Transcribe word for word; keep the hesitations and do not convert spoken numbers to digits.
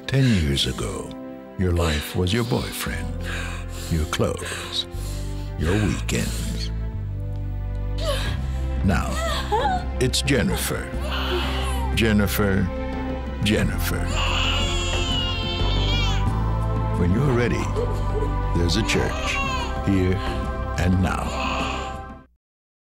Ten years ago, your life was your boyfriend, your clothes, your weekends. Now, it's Jennifer. Jennifer, Jennifer. When you're ready, there's a church, here and now.